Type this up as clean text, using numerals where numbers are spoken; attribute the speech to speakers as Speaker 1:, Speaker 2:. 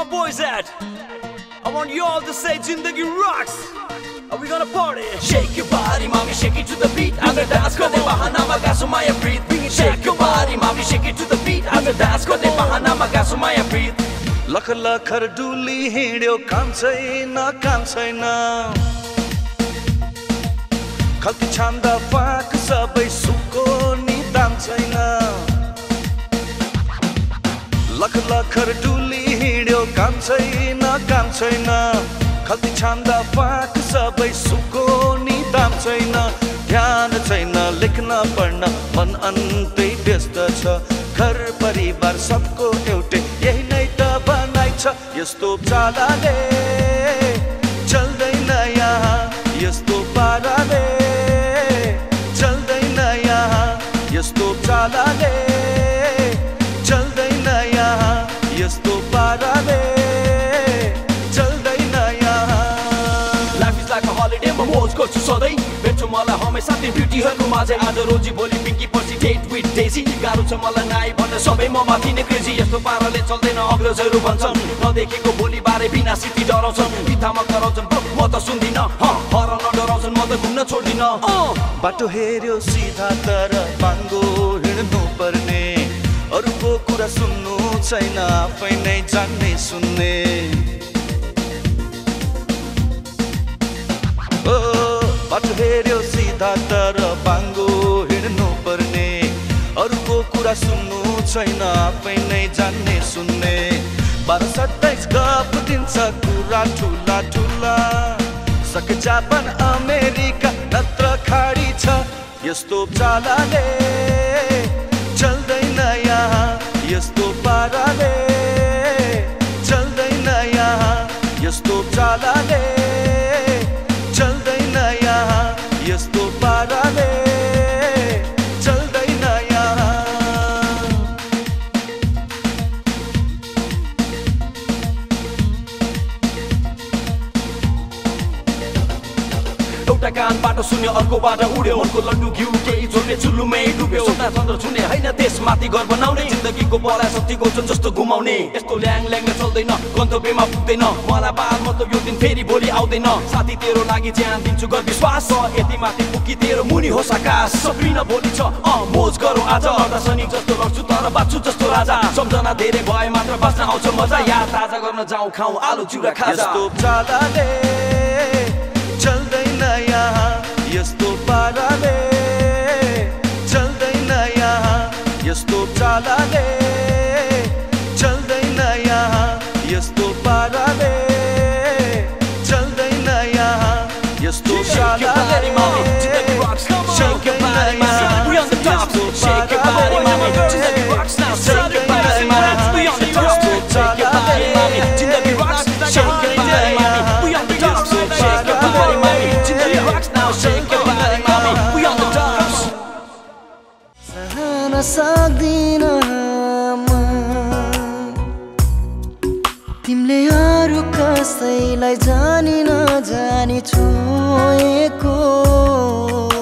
Speaker 1: my boys at? I want you all to say Zindagi rocks. Are we gonna party?
Speaker 2: Shake your body, mommy, shake it to the beat. After dance ko de bahana magaso maya breathe. Shake your body, mommy, shake it to the beat. After dance ko de bahana magaso maya breathe.
Speaker 3: लख लखर डुली हिँड्यो काम छैन खल्ती छान्दा फाक सबै सुको नि दाम छैन लख लखर डुली हिँड्यो काम छैन खल्ती छान्दा फाक सबै सुको नि दाम छैन ध्यान छैन लेख्न पढ्न मन अन्तै व्यस्त छ घर परिवार सबको एउटै यही नै त बनाइ छ यस्तो चालाले चल्दैन यहाँ यस्तो पाराले चल्दैन यहाँ यस्तो चालाले चल्दैन यहाँ यस्तो पाराले चल्दैन यहाँ
Speaker 2: Life is like a holiday, म मोज गर्छु सधैँ भेट्छु मलाई हमेसा त्यो ब्युटीहरूको माझै आज रोजी भोलि पिङ्की पछि डेट विथ डेजी गाह्रो छ मलाई नाइ भन्न सबै म माथि नै क्रेजी यस्तो पाराले चल्दैन अग्रजहरू भन्छन् नदेखेको भोलि बारे बिना सिटी डराउँछन् बित्थामा कराउँछन् म त सुन्दिन हराउन डराउँछन् म त घुम्न छोड्दिन
Speaker 3: बाटो हेर्यो सिधा तर बाङ्गो हिँड्नु पर्ने अरूको कुरा सुन्नु छैन आफै नै जान्ने सुन्ने बाटो हेर्यो सिधा तर बाङ्गो हिँड्नु पर्ने अरूको कुरा सुन्नु छैन आफै नै जान्ने सुन्ने 12-27 गफ दिन्छ कुरा ठुला ठुला सके जापान अमेरिका नत्र खाडी छ यस्तो चालाले चल्दैन यहाँ यस्तो पाराले चल्दैन यहाँ यस्तो चालाले चल्दैन यहाँ यस्तो पाराले चल्दैन यहाँ
Speaker 2: एउटा कानबाट सुन्यो अर्कोबाट उड्यो मनको लड्डु घिउ केही झोल्ने चुल्लुमै डुब्यो सदा चन्द्र छुने होइन त्यसमाथि घर बनाउने जिन्दगीको बला शक्ति गोचन जस्तो घुमाउने यस्तो ल्याङ ल्याङले चल्दैन गन्तव्यमा पुग्दैन मलाई बाल मतलब यो दिन फेरि भोलि आउँदैन साथी तेरो लागि ज्यान दिन्छु गर विश्वास यति माथि पुगी तेरो मुनि होस् आकाश सपिन भोलि छ मोज गरौँ आज लड्दा सैनिक जस्तो लड्छु तर बाँच्छु जस्तो राजा सम्झना धेरै भए मात्र बाँच्न आउँछ मजा याद ताजा गर्न जाउँ खाउँ आलु चिउरा खाजा
Speaker 3: यस्तो चालाले चल्दैन यहाँ यस्तो पाराले चल्दैन यहाँ यस्तो चालाले चल्दैन यहाँ यस्तो पाराले चल्दैन यहाँ यस्तो चालाले
Speaker 2: Shake your body, mommy, we on the top. Shake your body, mommy, Zindagi rocks now. Shake your body, mommy, we on the top. Shake your body, mommy, Zindagi rocks. Shake your body, mommy, we on the top. Shake your body, mommy, Zindagi rocks now. Shake your body, mommy, we on the top.
Speaker 4: सहन सक्दिन तिमीले अरू कसैलाई जानी नजानी छोएको